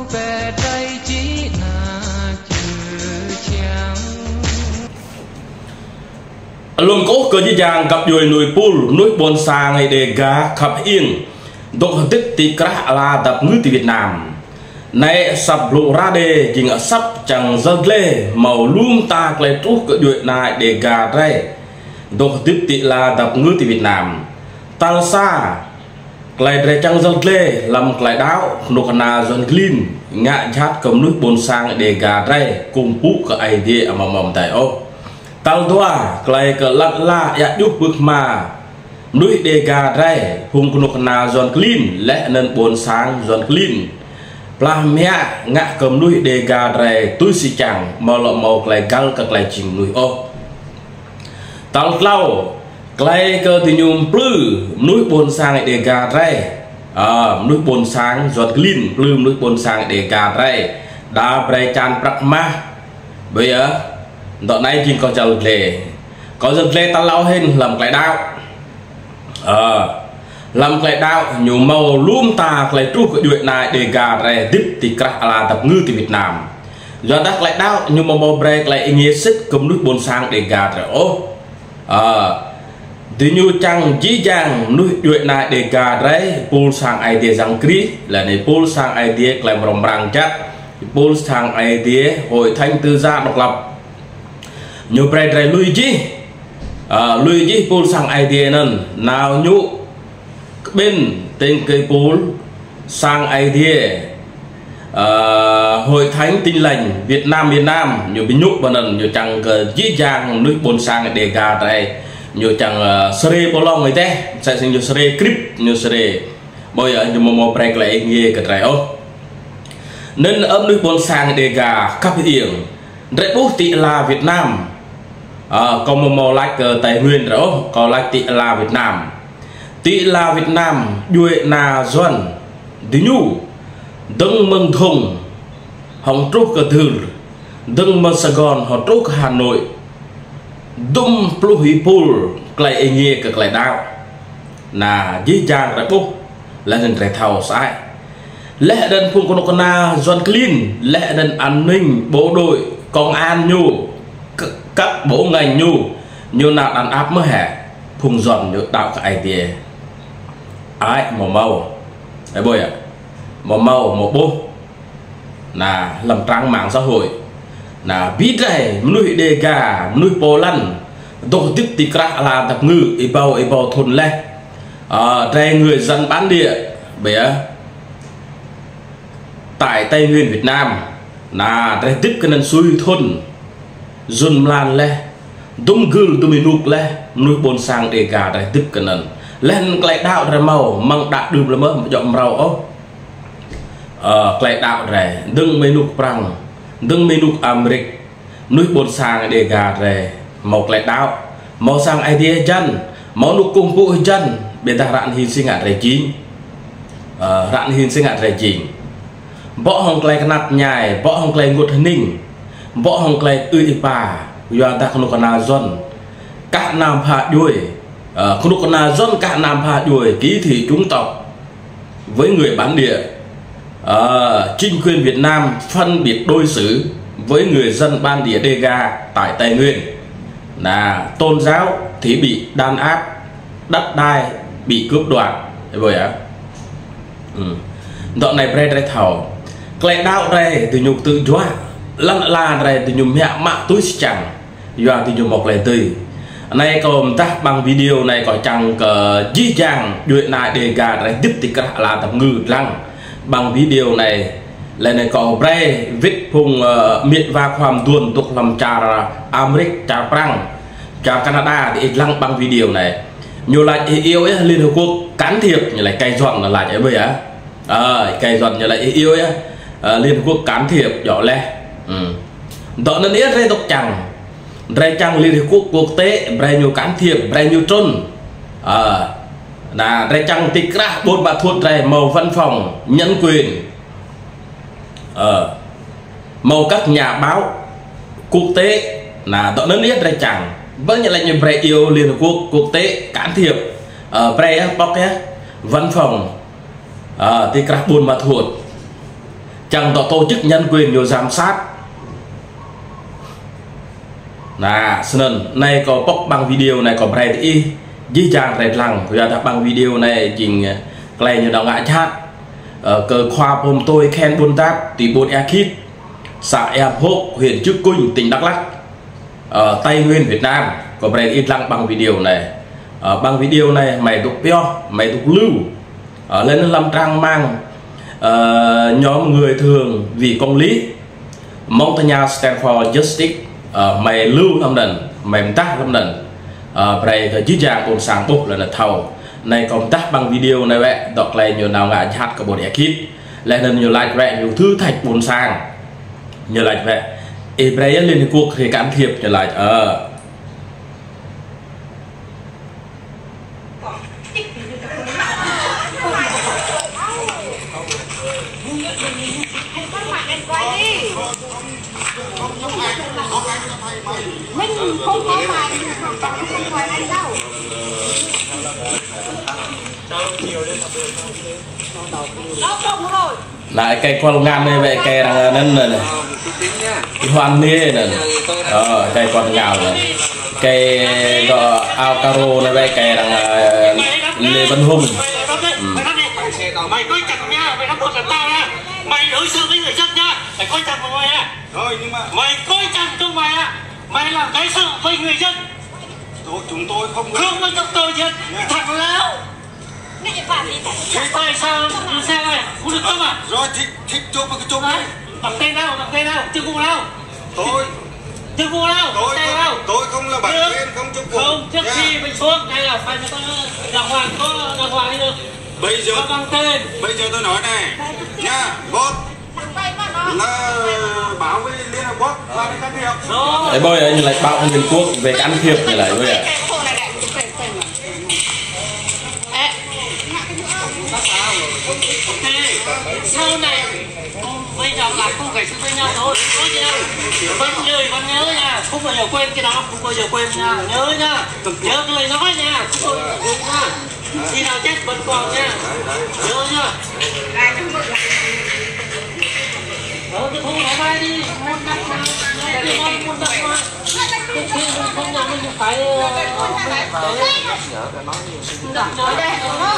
về đây chỉ là chữ trắng luôn cố cơ dàng gặp đuôi núi pul núi bồn xa ngày đề gà khắp yên độc tích tì krah là tập ngữ từ Việt Nam này sập lộ ra đề chỉ ngỡ sắp chẳng dơ lê màu lum ta lại trút cỡ đuổi này để gà đây độc tích tì là tập ngữ từ Việt Nam tal xa lại để chẳng dơ lê làm lại đáo nục na dần clean ngạ chát cầm núi bồn sang để gà đây cùng phụ cái idea mà mầm tại ô tal doa lại cỡ lặn la ya giúp bước mà núi đề gà đây hùng nục na dần clean lẽ nên bồn sang dần clean là mẹ ngạ cầm núi đề gà rè túi xì chẳng màu lọ màu lại găng các lại chìm núi ô tao lau lại cơ thì nhung plư núi bồn sang đề gà rè núi bồn sang giọt clean plư núi bồn sang đề gà rè đã bày chan bạc ma bây giờ đoạn này chỉ có giật lệ tao lau hên làm lại đau làm lại đau nhiều màu lúm ta lại trút cái đuổi này để gà rè tiếp thì krah là tập ngữ từ Việt Nam do đắc lại đau nhiều màu break lại nghĩa xích cầm núi bồn sang để gà rè ô thì như chẳng dĩ dàng núi đuổi này để gà rè pul sang idea rằng kri là này pul sang idea lại rồng ràng chắc pul sang idea hội thanh tư gia độc lập nhiều break rè lui gì pul sang idea nên nào nhũ bên tên cây pol sang idea hội thánh tin lành Việt Nam nhiều bị nhục và nần nhiều chẳng dễ dàng nước bồn sang để gà đây nhiều chẳng sere bolong người thế sẽ sinh nhiều sere clip nhiều sere bây giờ nhiều mò break lại nghe cái này ô nên ấm nước bồn sang để gà cấp hiển rất bút tị là Việt Nam còn mò like tài nguyên rồi còn like tị là Việt Nam tị là Việt Nam đuôi na doan tí nhu đừng mừng thùng hồng trúc cờ thử đừng mừng Sài Gòn họ trúc Hà Nội đung pluhi pul lại nghe cực lại đau là dĩ dàng lại bốc là dần rẻ thầu sai lẽ đơn phun con na doan clean lẽ đơn an ninh bộ đội công an nhu các bộ ngành nhu như nào đàn áp mới hẻ phun giòn như đạo cái idea ai màu đấy bôi ạ màu màu bố là làm trang mạng xã hội là biết đây nuôi đề gà nuôi bò lăn đồ tiếp tì krah là tập ngữ y bao thôn lẽ đây người dân bản địa bé tại Tây Nguyên Việt Nam là đây tiếp cái nên suy thôn dồn lan lẽ đúng gương tụi mình nuôi lẽ nuôi bồn sang đề gà đây tiếp cái nên lên lại đạo ra màu mang đạo được là mới dọn rau ó lại đạo rẻ đừng mê nục prang đừng mê nục Americ núi bồn sang để gà rẻ màu lại đạo màu sang idea chân màu nục cung phụ chân bên ta rạn hin sinh ngạt rẻ chín rạn hin sinh ngạt rẻ chín võ hồng lại nạp nhài võ hồng lại ngột ninh võ hồng lại ư pa do ta không có nào dân cả nam hạ đuôi không được nào dân cả nam hạ đuổi ký thị chúng tộc với người bản địa chính quyền Việt Nam phân biệt đối xử với người dân bản địa Dega tại Tây Nguyên là tôn giáo thì bị đàn áp đất đai bị cướp đoạt vậy ạ đoạn này bre bre thầu cái đạo đây từ nhục tự doa lăn la đây từ nhục mẹ mạ túi chẳng do từ nhục một lại tươi này còn ta bằng video này có chẳng dĩ dàng đuổi lại đề gà để tiếp tục là tập ngữ lăng bằng video này là này có bre viết phùng miệng vàความtuôn tục làm trà Americ trà Prang trà Canada thì lăng bằng video này nhiều lại yêu ấy Liên Hợp Quốc can thiệp như lại cây dọn là lại bây giờ cây dọn như lại yêu ấy Liên Hợp Quốc can thiệp nhỏ lẹ đó nên ít đây tục chẳng đây chẳng Liên Hợp Quốc quốc tế đây nhiều can thiệp đây nhiều trôn là đây chẳng tịch ra bốn bà thuật đây màu văn phòng nhân quyền màu các nhà báo quốc tế là đó nên ít đây chẳng vẫn như là như bre yêu Liên Hợp Quốc quốc tế can thiệp bre bóc văn phòng tịch ra bốn bà thuật chẳng tổ chức nhân quyền nhiều giám sát là nên này có bóc bằng video này có bài thì dí chàng rệt lằng giờ ta bằng video này chỉnh cái như đạo ngã chat cờ khoa hôm tôi khen buôn táp thì buôn ekip xã Ea Hốc huyện Chư Quynh tỉnh Đắk Lắk ở Tây Nguyên Việt Nam có bài ít lặng bằng video này bằng video này mày tục pio mày tục lưu lên làm trang mang nhóm người thường vì công lý Montana Stand for Justice mày lưu lâm đần mày tác lâm đần bài cái chí giang cùng sáng bốc là thầu này công tác bằng video này vậy đọc lại nhiều nào ngã hát cả bộ ekip lại nên nhiều like vậy nhiều thứ thạch buồn sang nhiều like vậy Israel liên cuộc thì can thiệp trở lại mình không có bài không phải anh đâu lại cây con ngam này vậy cây đang nên này cái hoan nê này cây con ngào này cây đỏ ao caro này vậy cây đang Lê Văn Hùng mày coi chặt nha, mày đóng thật tao nha, mày đối xử với người dân nha, mày coi chặt vào mày nha. Rồi nhưng mà mày coi chặt cho mày à, mày làm cái sự với người dân. Chúng tôi không với chúng tôi chứ, thằng láo. Thế tại sao xe này không được không à? Rồi thích chụp cái chụp này. Bằng tên nào, chưa vụ nào. Chưa vụ nào, tay nào. Tôi không là bản tên, không chụp vụ. Không, trước khi mình xuống, đây là phải có đàng hoàng đi được. Bây giờ tôi nói này nha, một là bảo với Liên Hợp Quốc là can thiệp. Đấy bây giờ như lại bảo Liên Hợp Quốc về can thiệp này lại bây giờ. Sau này bây giờ là không phải với nhau thôi, vẫn nhớ nha, không bao giờ quên cái đó, không bao giờ quên nha, nhớ nha, nhớ lời nói nha, không bao giờ quên nha. Khi nào chết vẫn còn nha, nhớ nha. Cái thu thoải mái đi, muốn đặt mà, không nhà mình phải đặt nói đây,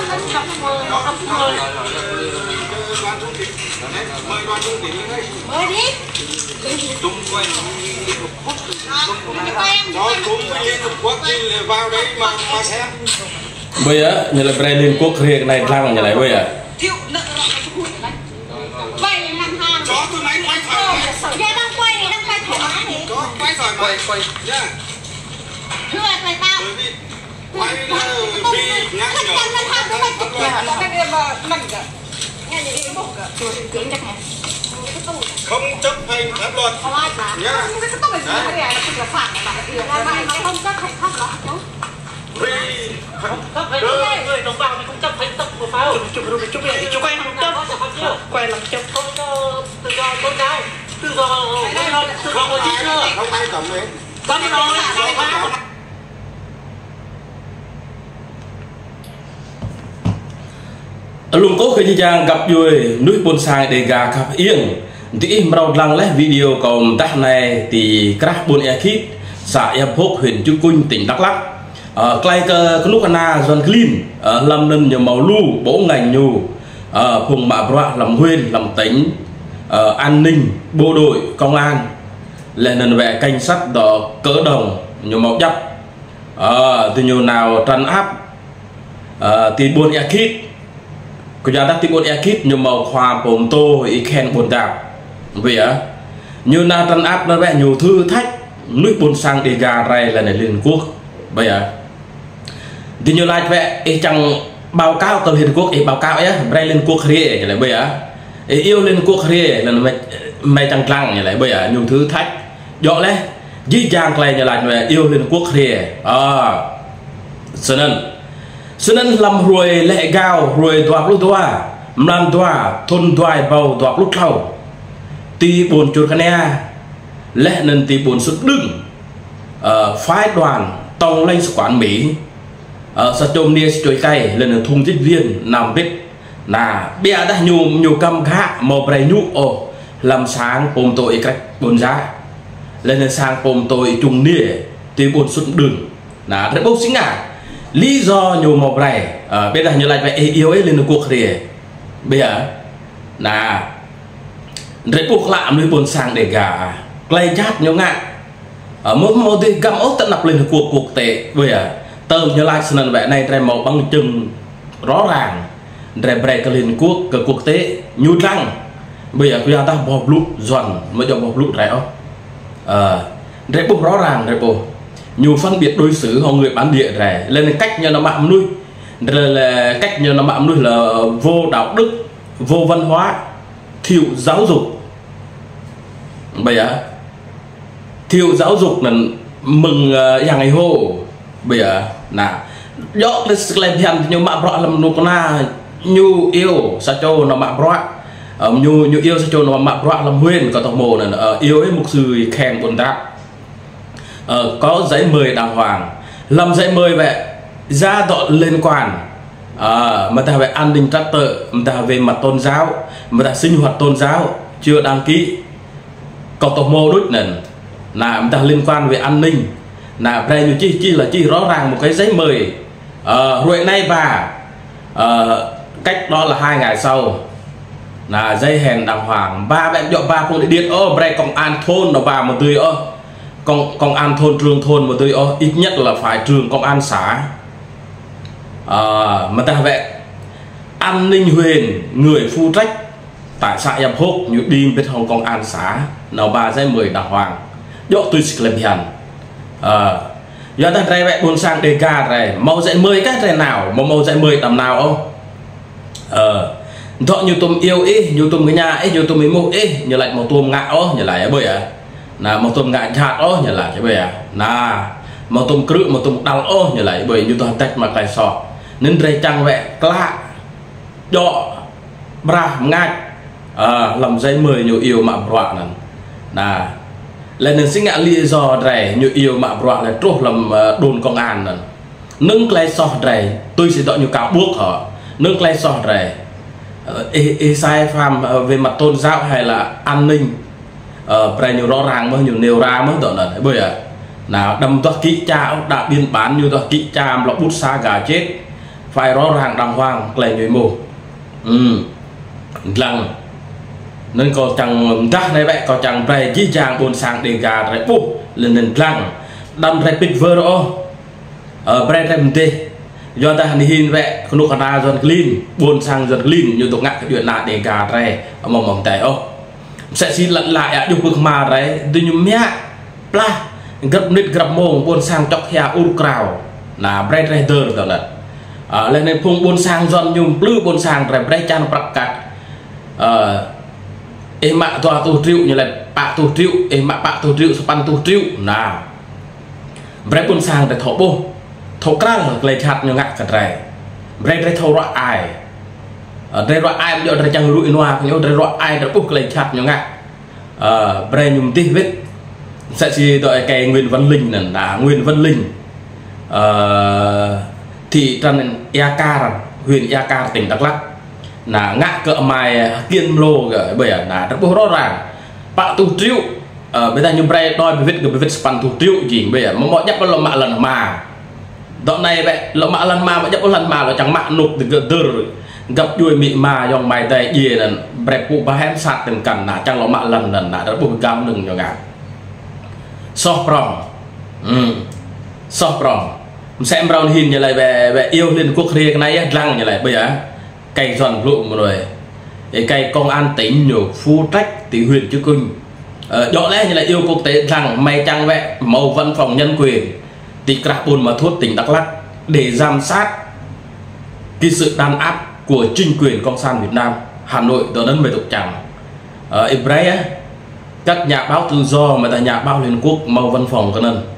mời đoàn trung tín lên đây. Mời đi. Chung quanh Liên Hợp Quốc, nó cùng với Liên Hợp Quốc thì vào đấy mà xem. Bây giờ như là brand Liên Quốc riêng này làm như này bây giờ. Quay làm hàng. Chó tôi máy quay thoải mái. Giờ đang quay thoải mái đi. Chó quay thoải mái. Quay. Nha. Thưa thầy tao. Quay là vì nhắc nhở. Không chấp hành pháp luật. Nha. Không chấp hành pháp luật. Vì người đồng bào thì không chấp hành tốc của pháo. Chụp quay làm chấp. Quay làm chấp. Không cho tự do tôn giáo. Tự do của chính chưa. Không ai cầm đấy. Cấm rồi. Lùng cố khi chàng gặp vui núi bồn sang để gà gặp yên thì màu lăng lấy video còn tác này thì các bồn ekip xã Ea Hốc huyện Chư Quynh tỉnh Đắk Lắk cái lúc na John Clean làm nên nhiều màu lu bổ ngành nhu phùng mạ bọa làm huyên làm tính an ninh bộ đội công an lên nên về cảnh sát đó cỡ đồng nhiều màu chấp từ nhiều nào trấn áp thì buôn ekip có giá đắt thì buôn ekip nhiều màu khoa bồn tô ý khen buồn đạp vì như na trấn áp nó về nhiều thư thách núi bồn sang để gà ray là này Liên Quốc bây giờ thì nhiều like vậy chẳng báo cáo từ Liên Quốc báo cáo ấy ray Liên Quốc rìa như lại bây giờ yêu Liên Quốc rìa là mày chẳng lăng như lại bây giờ nhiều thứ thách dọ lên dĩ dàng này như lại về yêu Liên Quốc rìa cho nên làm rồi lệ gạo rồi đoạt lúc đoà làm đoà thôn đoài bầu đoạt lúc thầu ti buồn chuột cái lẽ nên ti buồn sức đứng phái đoàn tông lên quán Mỹ sa chôm nia chơi cây lên thùng dịch viên nằm biết là bia đã nhu cầm gạ màu bày nhu ô làm sáng bồm tội cách bồn giá lên sang bồm tội trùng nĩa thì bồn xuất đường là rất bốc xính lý do nhiều màu bày bây giờ như lại vậy yêu ấy lên được cuộc thì bây giờ là rất buộc lạm với bồn sang để gà lây chát nhau ngạ ở mỗi một thì găm ốc tận lập lên được cuộc tệ bây giờ tơ như lại sân vẽ này trai màu băng chừng rõ ràng để bày cái liên quốc cái quốc tế nhu răng bây giờ chúng ta bọc lụt giòn mới cho bọc lụt rẻ để bốc rõ ràng để bố nhiều phân biệt đối xử họ người bản địa rẻ lên cách như nó mạm nuôi là cách như nó mạm nuôi là vô đạo đức vô văn hóa thiếu giáo dục bây giờ thiếu giáo dục là mừng dạng ngày hồ bây giờ là do cái sự làm hiện nhiều mạ bọ làm nô na nhu yêu sa châu nó mạ bọ nhu yêu sa châu nó mạ bọ làm nguyên có tộc mồ là yêu ấy một sự khen buồn đáp có giấy mời đàng hoàng làm giấy mời vậy ra tội liên quan mà ta về an ninh trật tự mà ta về mặt tôn giáo mà ta sinh hoạt tôn giáo chưa đăng ký có tộc mồ đứt nè là ta liên quan về an ninh là đây như chi là chi rõ ràng một cái giấy mời rồi nay và cách đó là 2 ngày sau là dây hẹn đàng hoàng ba bạn dọn ba không để điện đây công an thôn nó bà một tươi công an thôn trường thôn một tươi ít nhất là phải trường công an xã mà ta vậy an ninh huyền người phụ trách tại xã Yam Hốc như đi bên hồng công an xã nào ba dây 10 đàng hoàng dọn tôi sẽ làm hiền do ta đây vậy buồn sang đề ca này màu dạy 10 các này nào màu dạy 10 tầm nào không thọ như tôm yêu ấy như tôm cái nhà ấy như tôm mấy mô ấy như lại màu tôm ngạ như lại bởi là màu tôm ngạ chặt như lại cái bởi là màu tôm cự màu tôm đau như lại bởi như toàn tách mà cái sọ nên đây chẳng vậy lạ đọ bra ngạch làm dây 10 nhiều yêu mà bọa là lên nên sinh ngã lý do rẻ như yêu mà bọa là trốt làm đồn công an nâng lấy sọ rẻ tôi sẽ đợi nhiều cáo buộc họ nâng lấy sọ rẻ sai phạm về mặt tôn giáo hay là an ninh phải nhiều rõ ràng mới nhiều nêu ra mới đợi là bây giờ nào đâm toa kỹ cha đã biên bán như toa kỹ cha lọ bút xa gà chết phải rõ ràng đàng hoàng lại người mù lần nên có chẳng đắc này vậy có chẳng về chi chàng buồn sang để gà lại bút lên nền lăng đâm lại bịch vơ đó bread em tê do ta hình hình vậy không được khả dần clean buồn sang dần clean như tụng ngại cái chuyện là để gà này mỏng mỏng tay sẽ xin lặn lại được bước mà đấy tôi nhung mẹ pla gấp nít gấp mồm buồn sang chọc hea ur crowd là bread rider rồi là lên đây phun buồn sang dần nhung blue buồn sang rồi bread chan bạc cắt em mạ toa tu triệu như là bạ tu triệu em mạ bạ tu triệu span tu triệu là bread buồn sang để thổ bô thổ ra lấy chặt như ngạc cả này bread thổ rõ ai đây rõ ai bây giờ chẳng rụi noa nhưng đây rõ ai đã bục lấy chặt như ngạc bread nhung tí vết sẽ chỉ đợi cái Nguyên Văn Linh là Nguyên Văn Linh thị trấn Eka huyện Eka tỉnh Đắk Lắk là ngã cỡ mài kiên lô bởi là rất rõ ràng bạ tu triệu bây giờ như bread đòi bị viết span tu triệu gì bây giờ mọi nhắc là mạ lần mà đoạn này vậy là mạ lần mà nhắc lần mà là chẳng mạ nục từ từ gặp đuôi mị mà dòng mày tay gì là bread phụ ba hem sạt từng cẩn là chẳng là mạ lần là rất buồn cao đừng cho ngạc so prong xem brown hình như lại về yêu liên quốc riêng này răng như lại bây giờ cây giòn lụm rồi cây công an tỉnh nhiều phu trách thì huyện chứ kinh rõ lẽ như là yêu quốc tế rằng mày chẳng vậy màu văn phòng nhân quyền thì Carbon mà thuốc tỉnh Đắk Lắk để giám sát cái sự đàn áp của chính quyền Cộng sản Việt Nam Hà Nội từ đến về tục chẳng Ibrahim các nhà báo tự do mà là nhà báo Liên Quốc màu văn phòng cái nên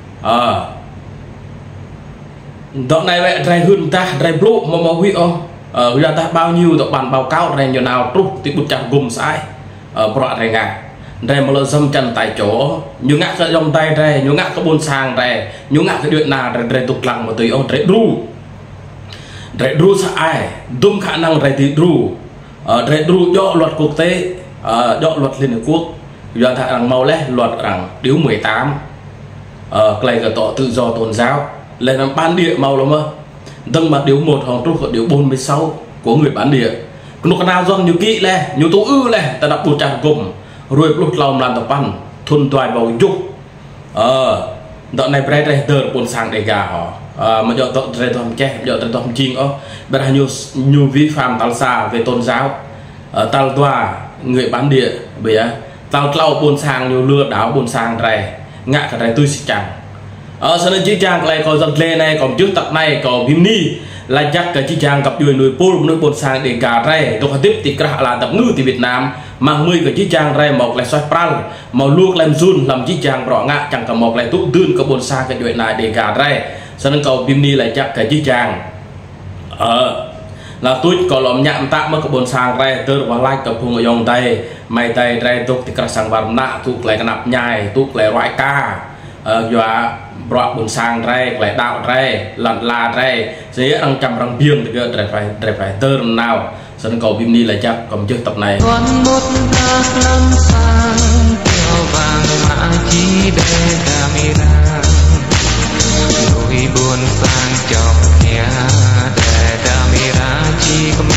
đoạn này vậy rai hơn ta rai blue mà màu huy bây giờ ta bao nhiêu tộc bản báo cáo rai nhiều nào trúc thì bút chặt gồm sai bọa rai ngà rai mà lỡ dâm chân tại chỗ như ngã cái dòng tay rai như ngã cái buôn sang rai như ngã cái chuyện nào rai tục lặng một tí rai ru rẻ ru sa ai đúng khả năng rẻ ru do luật quốc tế do luật Liên Hợp Quốc do thà rằng mau lẽ luật rằng điều 18 cái cái tọ tự do tôn giáo lên làm bản địa mau lắm mà từng mà điều 1 hoặc trúc điều 46 của người bản địa nó có nào do nhiều kỹ lẽ nhiều tố ư lẽ ta đã buộc chặt cùng rồi lúc lòng làm tập ăn thôn toài bầu dục đoạn này phải đây tờ buồn sang để gà họ mà do tọt rơi tôm che do tọt tôm chim bây giờ nhiều vi phạm tao xa về tôn giáo tao tòa người bản địa bây giờ tao lau buồn sang nhiều lừa đảo buồn sang này ngã cái này tôi sẽ chẳng sau này chiếc trang này còn dần lên này còn trước tập này còn phim ni là chắc cái chiếc trang gặp người nuôi pol nuôi buồn sang để gà này tôi tiếp thì cả là tập ngư từ Việt Nam mang 10 cái chiếc trang này một lại xoay pral màu luộc làm run làm chiếc trang rõ ngã chẳng cả một lại tụ tương có buồn sang cái chuyện này để gà này sau nên cầu phim ni lại chắc cái chiếc trang là tôi có lòng nhạm tạm mới có buồn sang đây tôi vào likeกับพงยองtay mày tay đây tôi thì cả sang vào nạ tôi lại cái nạp nhai tôi lại loại ca và bọt buồn sang đây lại đạo đây lần là đây sẽ ăn chăm răng biếng thì phải tơ nào sân cầu phim đi lại chắc còn trước tập này con một thác lâm sang kêu vàng mã chi để camera nỗi buồn sang chọc nhà để camera chi